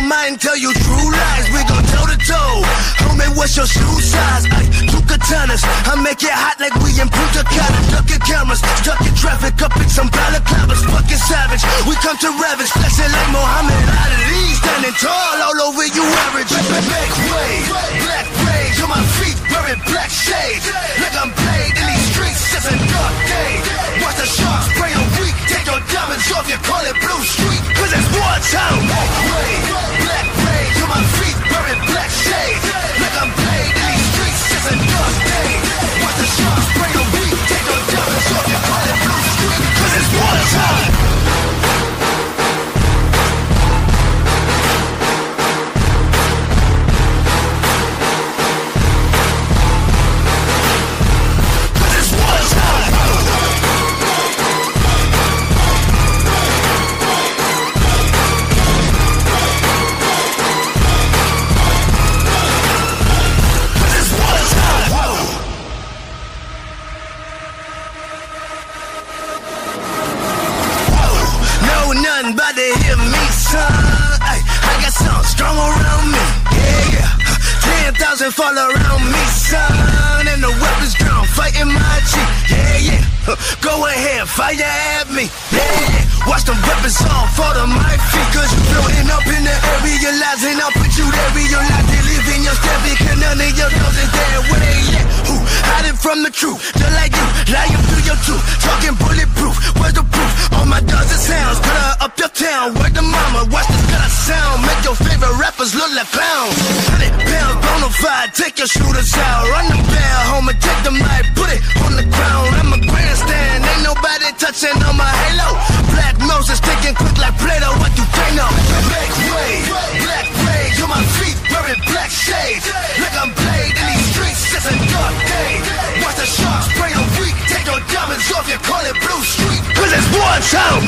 mind, tell you true lies. We gon' toe to toe. Homie, what's your shoe size? Ay, two katanas. I make it hot like we in Punta Cana. Ducking cameras, stuck in traffic, up in some balaclavas. Fucking savage, we come to ravage. Flexing like Muhammad Ali. Standing tall all over you average. Make way, black rage on my feet, wearing black shades. Like I'm paid in these streets, it's a dark day. Watch the sharks spray on weak. Take your diamonds off, you call it Blue Street. Cause it's wartime. Make way, black rage on my feet, wearing black shades. Like I'm paid in these streets, it's a dark day. Watch the sharks spray on weak. Take your diamonds off, you call it Blue Street. Cause it's wartime. About to hear me, son. Ay, I got something strong around me. Yeah, yeah. 10,000 fall around me, son. And the weapons drawn, fighting my cheek. Yeah, yeah. Go ahead, fire at me. Yeah, yeah. Watch them weapons all fall to my feet. Cause you floating up in the air, realizing I'll put you there, realize they live in your step. Because none of your nose is there. Where they at? Who? Hiding from the truth. Just like you, lying through your truth. Talking bulletproof. Where's the proof? All my dozen sounds. Put her up your town. Word to mama. Watch this gutter sound. Make your favorite rappers look like pounds. 100 pounds, bonafide. Take your shooters out. Run the bell home and take the mic. Put it on the ground. I'm a grandstand. Ain't nobody touching on my halo. Black Moses taking quick like Play-Doh. What you think of? Make way. Black rage on my feet. Wearing black shades. Like I'm played in these streets. It's a dark day. Watch the sharks spray on weak. Take your diamonds off. You call it Blue Street. Cause it's wartime.